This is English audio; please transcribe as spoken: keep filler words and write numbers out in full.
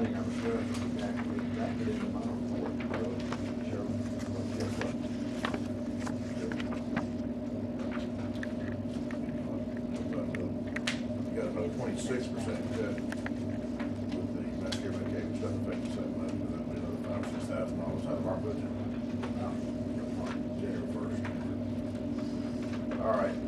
thing I was doing was exactly, exactly in the final report, really, show what Jeff was. You got another twenty-six percent cut with the Medicare Medicaid stuff affecting seven months, but that'll be another five, six thousand dollars out of our budget. January first. All right.